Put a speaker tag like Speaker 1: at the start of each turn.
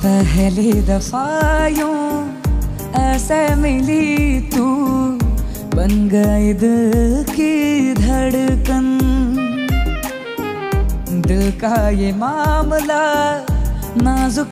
Speaker 1: पहली दफा यूं ऐसे मिली तू, बन गई दिल की धड़कन। दिल का ये मामला नाजुक